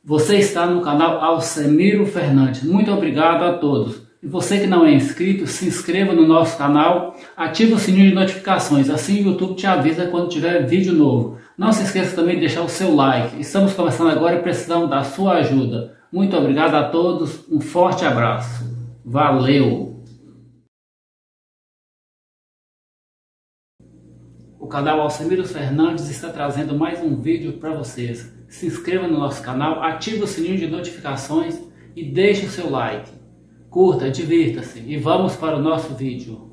Você está no canal Alcemiro Fernandes. Muito obrigado a todos. E você que não é inscrito, se inscreva no nosso canal, ative o sininho de notificações, assim o YouTube te avisa quando tiver vídeo novo. Não se esqueça também de deixar o seu like. Estamos começando agora e precisamos da sua ajuda. Muito obrigado a todos, um forte abraço. Valeu! O canal Alcemiro Fernandes está trazendo mais um vídeo para vocês. Se inscreva no nosso canal, ative o sininho de notificações e deixe o seu like. Curta, divirta-se e vamos para o nosso vídeo.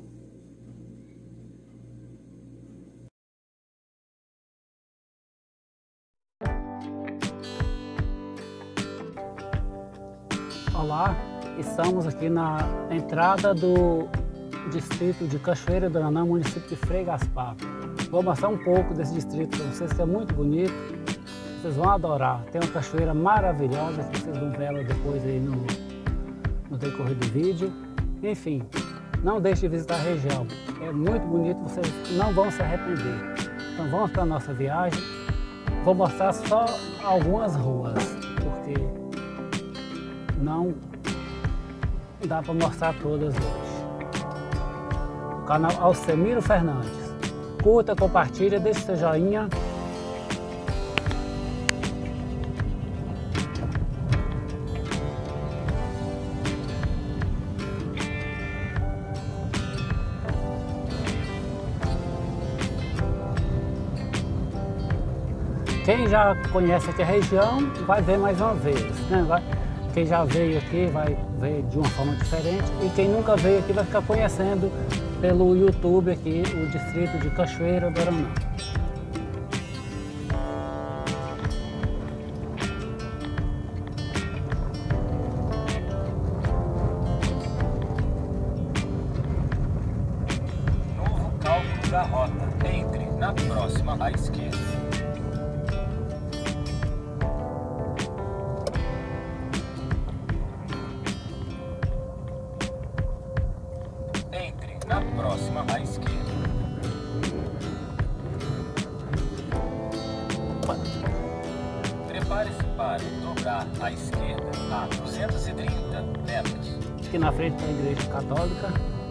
Olá, estamos aqui na entrada do distrito de Cachoeira do Aranã, município de Frei Gaspar. Vou mostrar um pouco desse distrito para vocês, que é muito bonito. Vocês vão adorar. Tem uma cachoeira maravilhosa, que vocês vão ver ela depois aí no decorrer do vídeo. Enfim, não deixe de visitar a região. É muito bonito, vocês não vão se arrepender. Então vamos para a nossa viagem. Vou mostrar só algumas ruas, porque não dá para mostrar todas hoje. O canal Alcemiro Fernandes. Curta, compartilha, deixe seu joinha. Quem já conhece aqui a região vai ver mais uma vez, né? Quem já veio aqui vai ver de uma forma diferente e quem nunca veio aqui vai ficar conhecendo pelo YouTube aqui o distrito de Cachoeira do Aranã. Novo cálculo da rota. Entre na próxima à esquerda. Na próxima à esquerda. Prepare-se para dobrar à esquerda a 230 metros. Aqui na frente tem a igreja católica.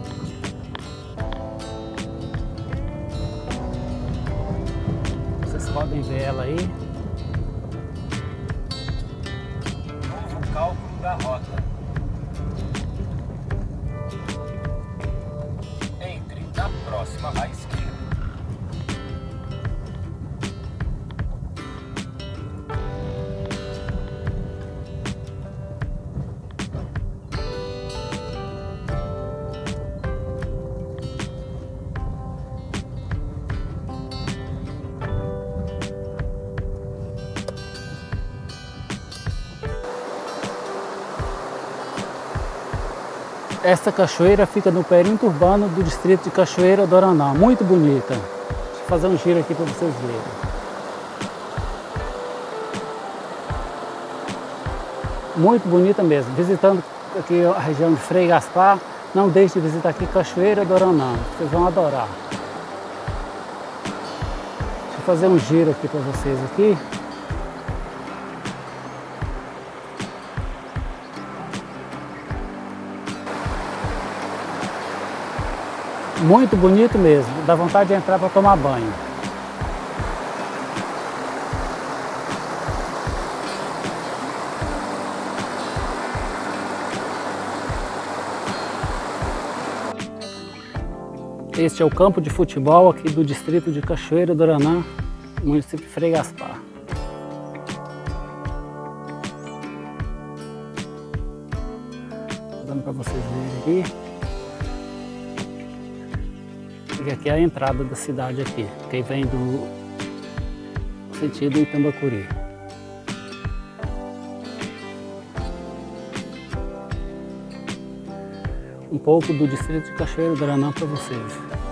Vocês podem ver ela aí. Novo cálculo da rota. Na próxima à esquerda. Esta cachoeira fica no perímetro urbano do distrito de Cachoeira do Aranã, muito bonita. Deixa eu fazer um giro aqui para vocês verem. Muito bonita mesmo. Visitando aqui a região de Frei Gaspar, não deixe de visitar aqui Cachoeira do Aranã, vocês vão adorar. Deixa eu fazer um giro aqui para vocês aqui. Muito bonito mesmo, dá vontade de entrar para tomar banho. Este é o campo de futebol aqui do distrito de Cachoeira do Aranã, município de Frei Gaspar. Dando para vocês verem aqui. E aqui é a entrada da cidade aqui, quem vem do sentido Itambacuri. Um pouco do distrito de Cachoeira do Aranã para vocês.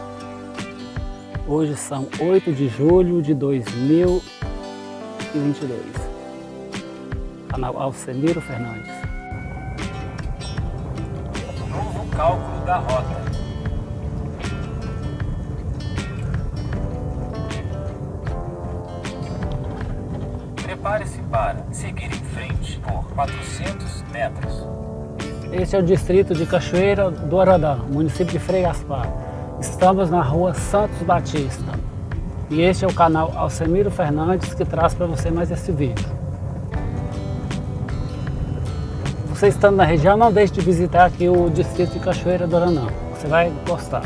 Hoje são 8 de julho de 2022. Canal Alcemiro Fernandes. Novo cálculo da rota. Prepare-se para seguir em frente. frente por 400 metros. Este é o distrito de Cachoeira do Aradã, município de Frei Gaspar. Estamos na rua Santos Batista. E este é o canal Alcemiro Fernandes que traz para você mais esse vídeo. Você estando na região, não deixe de visitar aqui o distrito de Cachoeira do Aradã. Você vai gostar.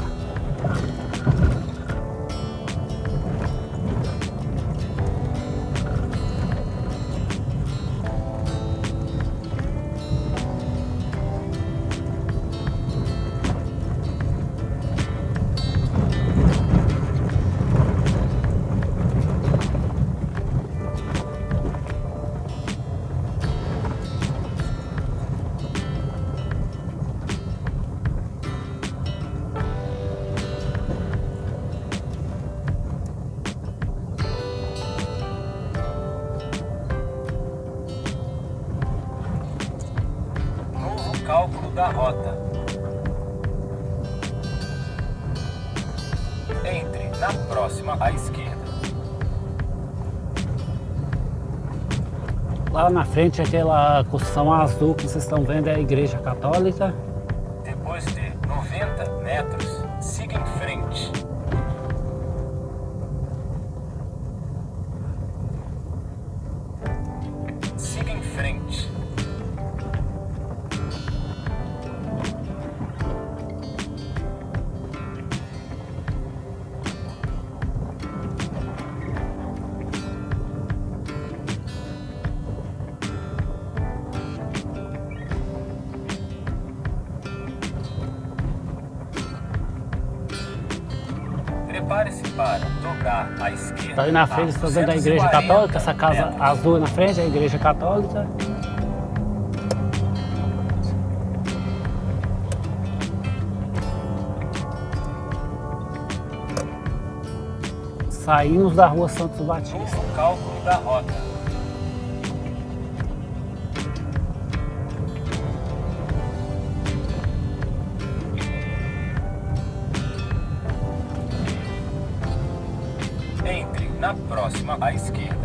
Cálculo da rota. Entre na próxima à esquerda. Lá na frente, aquela construção azul que vocês estão vendo é a Igreja Católica. Depois de 90 metros, siga em frente. Siga em frente. Prepare-se para dobrar à esquerda. Está aí na frente, estou vendo a Igreja Católica, essa casa azul na frente é a Igreja Católica. Saímos da rua Santos Batista. Novo cálculo da rota. Entre na próxima à esquerda.